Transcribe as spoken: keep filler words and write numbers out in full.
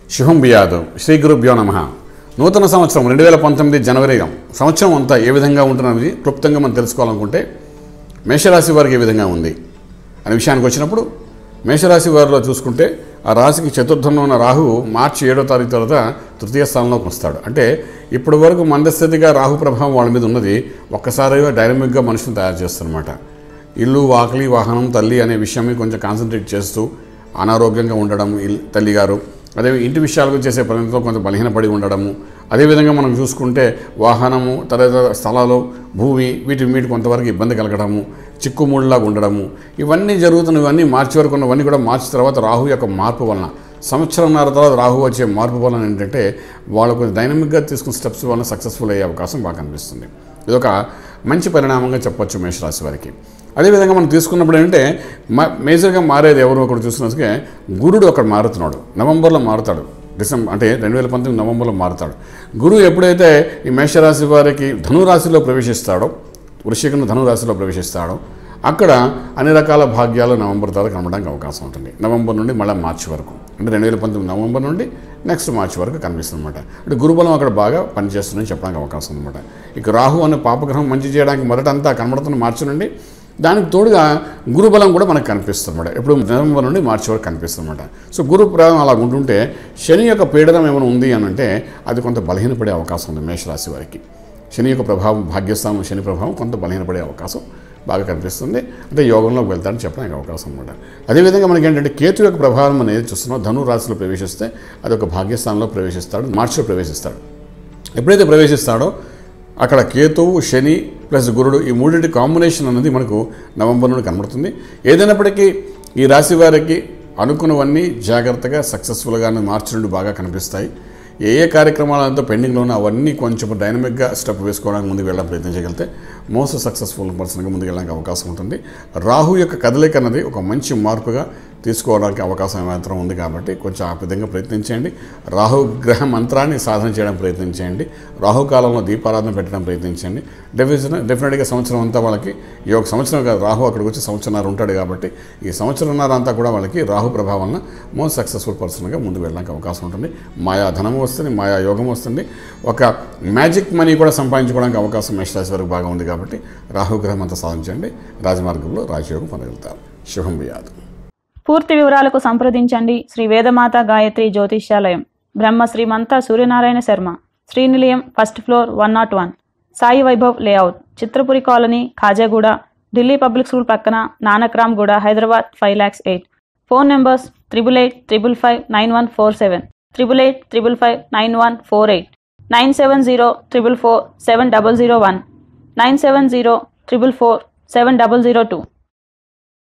శుభం బియాదు శ్రీ గురుభ్యో నమః. నూతన సంవత్సరం రెండు వేల పంతొమ్మిది జనవరి సంవత్సరం అంతా ఏ విధంగా ఉంటున్నది క్లుప్తంగా మనం తెలుసుకోవాలనుకుంటే మేషరాశి వారికి ఏ విధంగా ఉంది అనే విషయానికి వచ్చినప్పుడు మేషరాశి వారిలో చూసుకుంటే ఆ రాశికి చతుర్థంలో ఉన్న రాహువు మార్చి ఏడో తారీఖు తర్వాత తృతీయ స్థానంలోకి వస్తాడు. అంటే ఇప్పటి వరకు మందస్థితిగా రాహు ప్రభావం వాళ్ళ మీద ఉన్నది ఒక్కసారిగా డైనమిక్గా మనుషులను తయారు చేస్తారన్నమాట. ఇల్లు వాకిలి వాహనం తల్లి అనే విషయం మీద కొంచెం కాన్సన్ట్రేట్ చేస్తూ అనారోగ్యంగా ఉండడం తల్లి గారు, అదే ఇంటి విషయాలకు చేసే పనితో కొంచెం బలహీనపడి ఉండడము, అదేవిధంగా మనం చూసుకుంటే వాహనము తర్వాత స్థలాలు భూమి వీటి వీటి కొంతవరకు ఇబ్బంది కలగడము, చిక్కుముళ్ళలాగా ఉండడము, ఇవన్నీ జరుగుతున్నవన్నీ మార్చి వరకు ఉన్నవన్నీ కూడా మార్చి తర్వాత రాహు యొక్క మార్పు వలన సంవత్సరంన్నర తర్వాత రాహు వచ్చే మార్పు వలన ఏంటంటే వాళ్ళు కొంచెం డైనమిక్గా తీసుకున్న స్టెప్స్ వలన సక్సెస్ఫుల్ అయ్యే అవకాశం బాగా కనిపిస్తుంది. ఇదొక మంచి పరిణామంగా చెప్పొచ్చు మేషరాశి వారికి. అదేవిధంగా మనం తీసుకున్నప్పుడు ఏంటంటే మేజర్గా మారేది ఎవరు ఒకటి చూసినట్టుగా గురుడు అక్కడ మారుతున్నాడు, నవంబర్లో మారుతాడు. డిసెంబర్ అంటే రెండు వేల పంతొమ్మిది నవంబర్లో మారుతాడు. గురువు ఎప్పుడైతే ఈ మేషరాశి వారికి ధనురాశిలో ప్రవేశిస్తాడో, వృశ్చికను ధనురాశిలో ప్రవేశిస్తాడో అక్కడ అన్ని రకాల భాగ్యాలు నవంబర్ తర్వాత కనబడడానికి అవకాశం ఉంటుంది. నవంబర్ నుండి మళ్ళీ మార్చి వరకు, అంటే రెండు వేల పంతొమ్మిది నవంబర్ నుండి నెక్స్ట్ మార్చి వరకు కనిపిస్తుంది అనమాట. అంటే గురుబలం అక్కడ బాగా పనిచేస్తుందని చెప్పడానికి అవకాశం ఉందన్నమాట. ఇక రాహు అనే పాపగ్రహం మంచి చేయడానికి మొదటంతా కనబడుతున్న మార్చి నుండి, దానికి తోడుగా గురుబలం కూడా మనకు కనిపిస్తుంది అనమాట. ఎప్పుడు నవంబర్ నుండి మార్చి వరకు కనిపిస్తుంది అనమాట. సో గురు ప్రభావం అలా ఉంటుంటే శని యొక్క పీడనం ఏమైనా ఉంది అని అంటే అది కొంత బలహీనపడే అవకాశం ఉంది మేషరాశి వారికి. శని యొక్క ప్రభావం భాగ్యస్థానం శని ప్రభావం కొంత బలహీనపడే అవకాశం బాగా కనిపిస్తుంది. అంటే యోగంలోకి వెళ్తాడని చెప్పడానికి అవకాశం అనమాట. అదేవిధంగా మనకి ఏంటంటే కేతు యొక్క ప్రభావం మనం ఏది చూస్తున్నామో ధను రాశిలో ప్రవేశిస్తే అది ఒక భాగ్యస్థానంలో ప్రవేశిస్తాడు, మార్చిలో ప్రవేశిస్తాడు. ఎప్పుడైతే ప్రవేశిస్తాడో అక్కడ కేతువు శని ప్లస్ గురుడు ఈ మూడింటి కాంబినేషన్ అనేది మనకు నవంబర్ నుండి కనబడుతుంది. ఏదైనప్పటికీ ఈ రాశి వారికి అనుకున్నవన్నీ జాగ్రత్తగా సక్సెస్ఫుల్గా మార్చి నుండి బాగా కనిపిస్తాయి. ఏ ఏ కార్యక్రమాలంతా పెండింగ్లో ఉన్న అవన్నీ కొంచెం డైనమిక్గా స్టెప్ వేసుకోవడానికి ముందుకు వెళ్ళడం ప్రయత్నించగలిగితే మోస్ట్ సక్సెస్ఫుల్ పర్సన్గా ముందుకు వెళ్ళడానికి అవకాశం ఉంటుంది. రాహు యొక్క కదలిక అన్నది ఒక మంచి మార్పుగా తీసుకోవడానికి అవకాశం మాత్రం ఉంది కాబట్టి కొంచెం ఆ విధంగా ప్రయత్నించండి. రాహు గ్రహ మంత్రాన్ని సాధన చేయడం ప్రయత్నించండి. రాహుకాలంలో దీపారాధన పెట్టడం ప్రయత్నించండి. డెఫినెట్ డెఫినెట్గా సంవత్సరం అంతా వాళ్ళకి ఈ ఒక సంవత్సరం కాదు, రాహు అక్కడికి వచ్చి సంవత్సరంన్నర ఉంటాడు కాబట్టి ఈ సంవత్సరంన్నర అంతా కూడా వాళ్ళకి రాహు ప్రభావం మోస్ట్ సక్సెస్ఫుల్ పర్సన్గా ముందుకు వెళ్ళడానికి అవకాశం ఉంటుంది. మాయా ధనం వస్తుంది, మాయా యోగం వస్తుంది, ఒక మ్యాజిక్ మనీ కూడా సంపాదించుకోవడానికి అవకాశం మేషరాశి వరకు బాగా ఉంది కాబట్టి రాహుగ్రహం అంతా సాధించండి. రాజమార్గంలో రాజయోగం పొందగలుగుతారు. శుభం బియాదు. పూర్తి వివరాలకు సంప్రదించండి Shri Vedamata Gayatri Jyotishyalayam, Brahma Shrimantha Suryanarayana Sharma, Srinilayam, first floor, one not one, Sai Vaibhav layout, Chitrapuri colony, Khajaguda, Delhi public school పక్కన, Nanakramguda, Hyderabad five lakhs eight. Phone numbers triple eight triple five nine one four seven, triple eight triple five nine one four eight, nine seven zero triple four seven double zero one, nine seven zero triple four seven double zero two.